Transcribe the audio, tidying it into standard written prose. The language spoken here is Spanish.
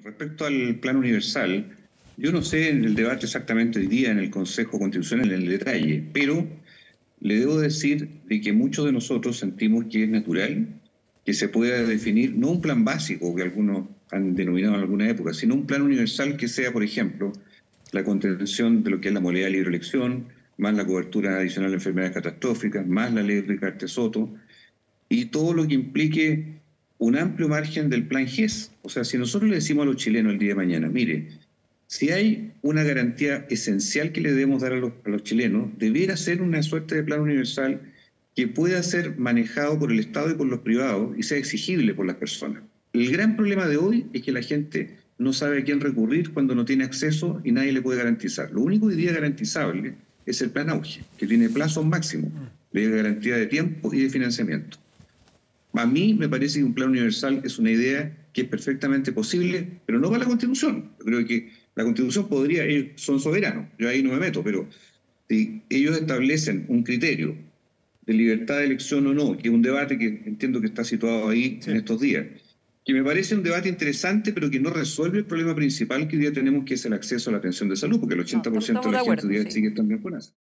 Respecto al plan universal, yo no sé en el debate exactamente hoy día en el Consejo Constitucional en el detalle, pero le debo decir de que muchos de nosotros sentimos que es natural que se pueda definir no un plan básico que algunos han denominado en alguna época, sino un plan universal que sea, por ejemplo, la contención de lo que es la modalidad de libre elección, más la cobertura adicional de enfermedades catastróficas, más la ley Ricardo Soto, y todo lo que implique un amplio margen del plan GES. O sea, si nosotros le decimos a los chilenos el día de mañana, mire, si hay una garantía esencial que le debemos dar a los chilenos, debiera ser una suerte de plan universal que pueda ser manejado por el Estado y por los privados y sea exigible por las personas. El gran problema de hoy es que la gente no sabe a quién recurrir cuando no tiene acceso y nadie le puede garantizar. Lo único hoy día garantizable es el plan Auge, que tiene plazos máximos de garantía de tiempo y de financiamiento. A mí me parece que un plan universal es una idea que es perfectamente posible, pero no para la Constitución. Yo creo que la Constitución podría, ellos son soberanos, yo ahí no me meto, pero si ellos establecen un criterio de libertad de elección o no, que es un debate que entiendo que está situado ahí en estos días, que me parece un debate interesante, pero que no resuelve el problema principal que hoy día tenemos, que es el acceso a la atención de salud, porque el 80% de Estamos de la gente acuerdo, hoy día sí. sigue estando en FONASA.